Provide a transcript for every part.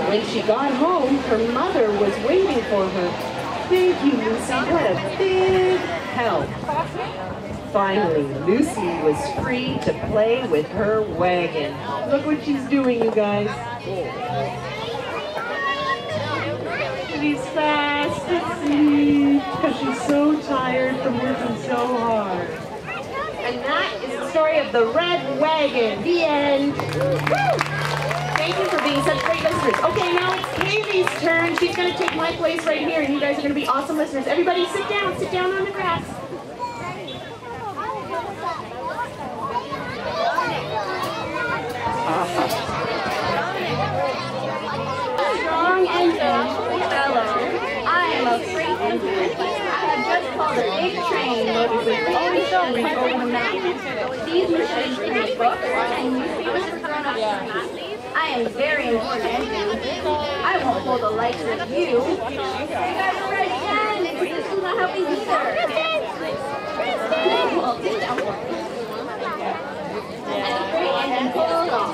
When she got home, her mother was waiting for her. Thank you, Lucy. What a big help. Finally, Lucy was free to play with her wagon. Look what she's doing, you guys. She's fast asleep because she's so tired from working so hard. And that is the story of the red wagon. The end. Thank you for being such great listeners. Okay, now it's Kaylee's turn. She's going to take my place right here, and you guys are going to be awesome listeners. Everybody sit down on the grass. Strong and vengeful fellow, I am a freight engineer. I have just called a big train loaded with all machines over the mountains. These machines produce books and newspapers for grown-ups to read. I am very important. I won't hold the likes of you. You guys are ready again. This is not helping either. Well, sit down for me. And the freight engine pulls off.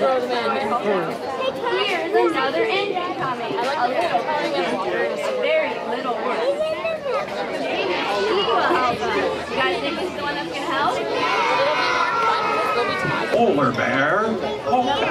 Here's another engine coming. A little very little one. Maybe he will help us. You guys think he's the one that's going to help? Polar bear, polka.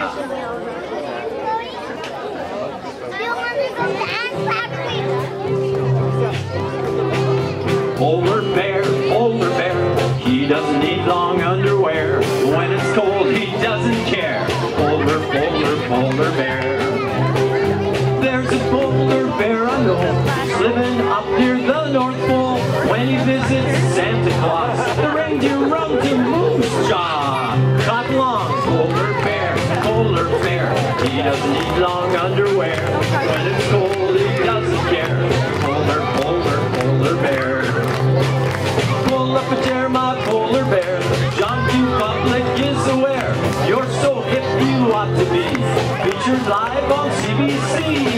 Polar bear, he doesn't need long underwear. When it's cold, he doesn't care. Polar bear. There's a polar bear I know, he's living up near the North Pole. When he visits Santa Claus, the reindeer run to Moose Jaw. Cotton long, polar bear, he doesn't need long underwear. When it's cold, he doesn't care. Polar bear. Pull up a chair, my polar bear. John Q. Public is aware. You're so hip, you ought to be featured live on CBC.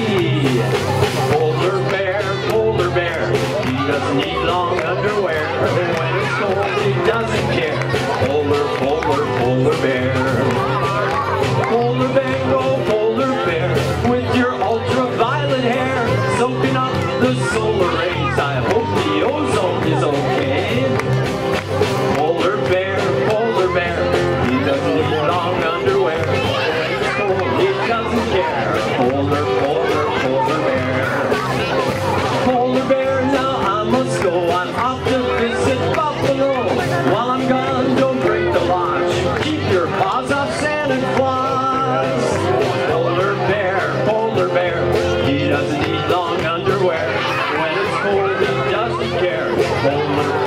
Polar bear, he doesn't need long underwear. When it's cold, he doesn't care. Polar bear. Polar bear, oh polar bear, with your ultraviolet hair, soaking up the solar rays. I hope the ozone is okay. Polar bear, he doesn't need long underwear. When it's cold, he doesn't care. Polar bear. Polar bear, now I must go. I'm off to visit Buffalo. While I'm gone, don't break the launch. Keep your paws off Santa Claus. Polar bear, he doesn't need long underwear. When it's cold, he doesn't care. Polar